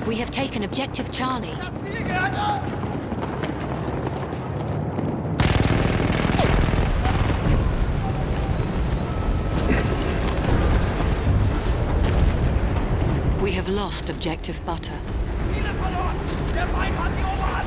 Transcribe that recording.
We have taken objective Charlie. Das Ziel gehört uns! We have lost objective Butter. Ziele verloren! Der Feind hat die Oberhand!